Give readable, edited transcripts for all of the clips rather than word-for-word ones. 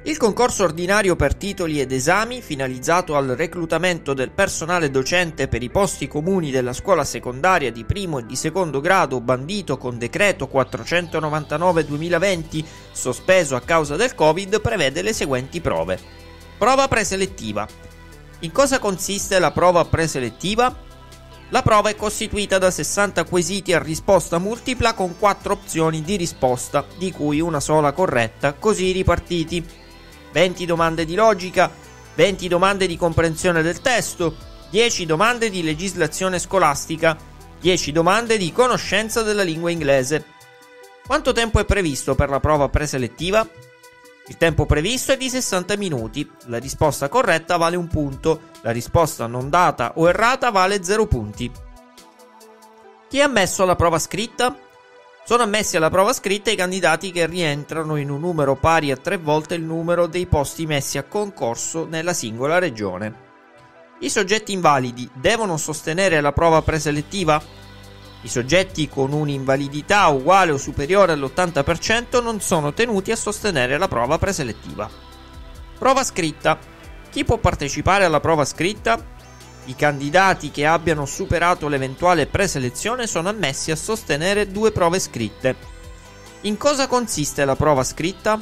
Il concorso ordinario per titoli ed esami, finalizzato al reclutamento del personale docente per i posti comuni della scuola secondaria di primo e di secondo grado, bandito con decreto 499/2020, sospeso a causa del Covid, prevede le seguenti prove. Prova preselettiva. In cosa consiste la prova preselettiva? La prova è costituita da 60 quesiti a risposta multipla con 4 opzioni di risposta, di cui una sola corretta, così ripartiti. 20 domande di logica, 20 domande di comprensione del testo, 10 domande di legislazione scolastica, 10 domande di conoscenza della lingua inglese. Quanto tempo è previsto per la prova preselettiva? Il tempo previsto è di 60 minuti, la risposta corretta vale 1 punto, la risposta non data o errata vale 0 punti. Chi è ammesso alla prova scritta? Sono ammessi alla prova scritta i candidati che rientrano in un numero pari a 3 volte il numero dei posti messi a concorso nella singola regione. I soggetti invalidi devono sostenere la prova preselettiva? I soggetti con un'invalidità uguale o superiore all'80% non sono tenuti a sostenere la prova preselettiva. Prova scritta. Chi può partecipare alla prova scritta? I candidati che abbiano superato l'eventuale preselezione sono ammessi a sostenere 2 prove scritte. In cosa consiste la prova scritta?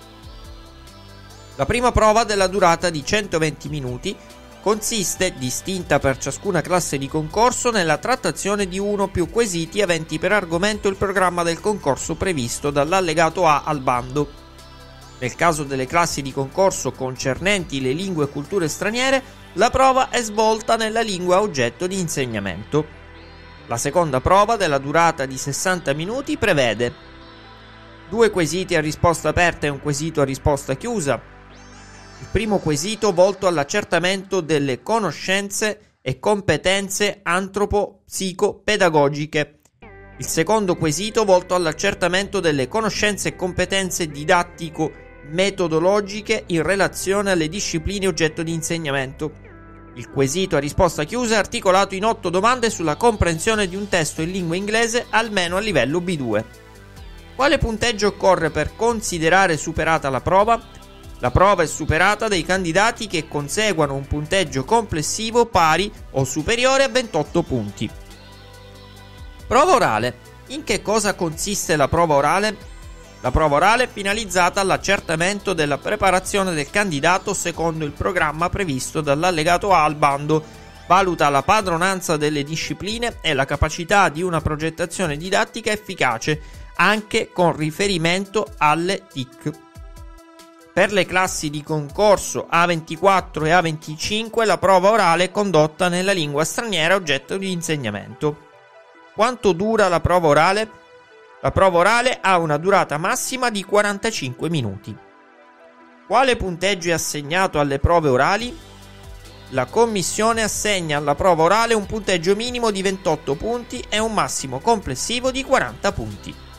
La prima prova, della durata di 120 minuti, consiste, distinta per ciascuna classe di concorso, nella trattazione di 1 o più quesiti aventi per argomento il programma del concorso previsto dall'allegato A al bando. Nel caso delle classi di concorso concernenti le lingue e culture straniere, la prova è svolta nella lingua oggetto di insegnamento. La seconda prova, della durata di 60 minuti, prevede 2 quesiti a risposta aperta e 1 quesito a risposta chiusa. Il primo quesito volto all'accertamento delle conoscenze e competenze antropo-psico-pedagogiche. Il secondo quesito volto all'accertamento delle conoscenze e competenze didattico-metodologiche in relazione alle discipline oggetto di insegnamento. Il quesito a risposta chiusa è articolato in 8 domande sulla comprensione di un testo in lingua inglese almeno a livello B2. Quale punteggio occorre per considerare superata la prova? La prova è superata dai candidati che conseguano un punteggio complessivo pari o superiore a 28 punti. Prova orale. In che cosa consiste la prova orale? La prova orale è finalizzata all'accertamento della preparazione del candidato secondo il programma previsto dall'allegato A al bando, valuta la padronanza delle discipline e la capacità di una progettazione didattica efficace, anche con riferimento alle TIC. Per le classi di concorso A24 e A25 la prova orale è condotta nella lingua straniera oggetto di insegnamento. Quanto dura la prova orale? La prova orale ha una durata massima di 45 minuti. Quale punteggio è assegnato alle prove orali? La commissione assegna alla prova orale un punteggio minimo di 28 punti e un massimo complessivo di 40 punti.